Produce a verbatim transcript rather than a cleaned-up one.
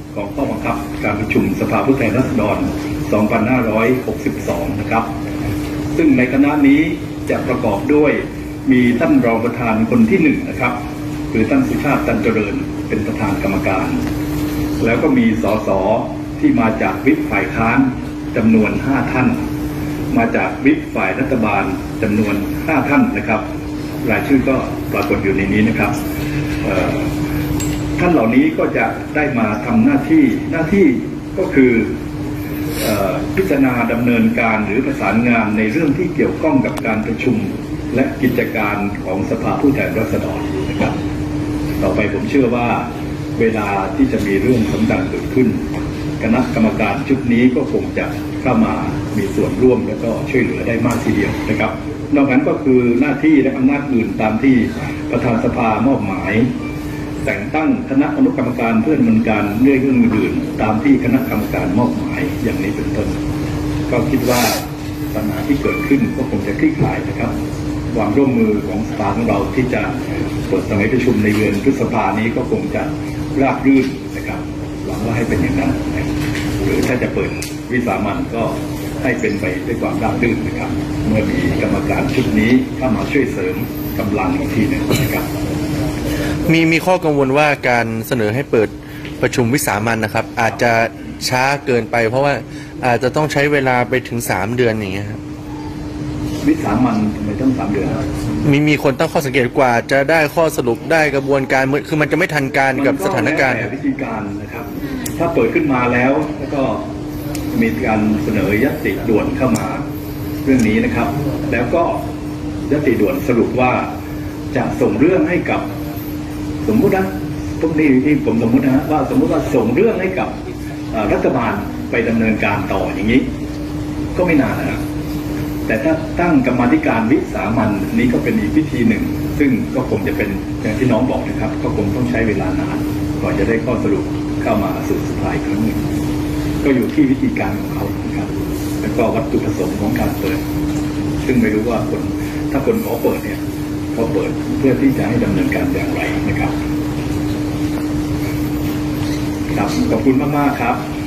ของข้อบังคับการประชุมสภาผู้แทนราษฎร สองพันห้าร้อยหกสิบสอง นะครับซึ่งในคณะนี้จะประกอบด้วยมีท่านรองประธานคนที่หนึ่งนะครับคือท่านสุชาติตันเจริญเป็นประธานกรรมการแล้วก็มีสสที่มาจากวิปฝ่ายค้านจำนวนห้าท่านมาจากวิปฝ่ายรัฐบาลจำนวนห้าท่านนะครับรายชื่อก็ปรากฏอยู่ในนี้นะครับท่านเหล่านี้ก็จะได้มาทำหน้าที่หน้าที่ก็คือพิจารณาดำเนินการหรือประสานงานในเรื่องที่เกี่ยวข้องกับการประชุมและกิจการของสภาผู้แทนราษฎรนะครับต่อไปผมเชื่อว่าเวลาที่จะมีเรื่องสำคัญเกิดขึ้นคณะกรรมการชุดนี้ก็คงจะเข้ามามีส่วนร่วมและก็ช่วยเหลือได้มากทีเดียวนะครับนอกนั้นก็คือหน้าที่และอำนาจอื่นตามที่ประธานสภามอบหมายแต่งตั้งคณะอนุกรรมการเพื่อดำเนินการเรื่องอื่นตามที่คณะกรรมการมอบหมายอย่างนี้เป็นต้นก็คิดว่าปัญหาที่เกิดขึ้นก็คงจะคลี่คลายนะครับความร่วมมือของสภาของเราที่จะเปิดสมัยประชุมในเดือนพฤษภานี้ก็คงจะราบรื่นนะครับหวังว่าให้เป็นอย่างนั้นหรือถ้าจะเปิดวิสามัญก็ให้เป็นไปด้วยความราบรื่นนะครับเมื่อมีกรรมการชุดนี้เข้ามาช่วยเสริมกำลังอีกทีหนึ่งนะครับมีมีข้อกังวลว่าการเสนอให้เปิดประชุมวิสามัญนะครับอาจจะช้าเกินไปเพราะว่าอาจจะต้องใช้เวลาไปถึงสามเดือนอย่างเงี้ยครับวิสามัญทำไมต้องสามเดือนมีมีคนตั้งข้อสังเกตกว่าจะได้ข้อสรุปได้กระบวนการคือมันจะไม่ทันการกับสถานการณ์วิธีการนะครับถ้าเปิดขึ้นมาแล้วแล้วก็มีการเสนอยติด่วนเข้ามาเรื่องนี้นะครับแล้วก็ยติด่วนสรุปว่าจะส่งเรื่องให้กับสมมุตินะพวกนี้ที่ผมสมมุตินะว่าสมมุติว่าส่งเรื่องให้กับรัฐบาลไปดำเนินการต่ออย่างนี้ก็ไม่นานนะแต่ถ้าตั้งกรรมาธิการวิสามัญนี้ก็เป็นอีกวิธีหนึ่งซึ่งก็คงจะเป็นอย่างที่น้องบอกนะครับก็คงต้องใช้เวลานานก่อนจะได้ข้อสรุปเข้ามาสู่สภาอีกครั้งหนึ่งก็อยู่ที่วิธีการของเขาครับแล้วก็วัตถุประสงค์ของการเปิดซึ่งไม่รู้ว่าคนถ้าคนขอเปิดเนี่ยเขาเปิดเพื่อที่จะให้ดำเนินการอย่างไรนะครับครับขอบคุณมากๆครับ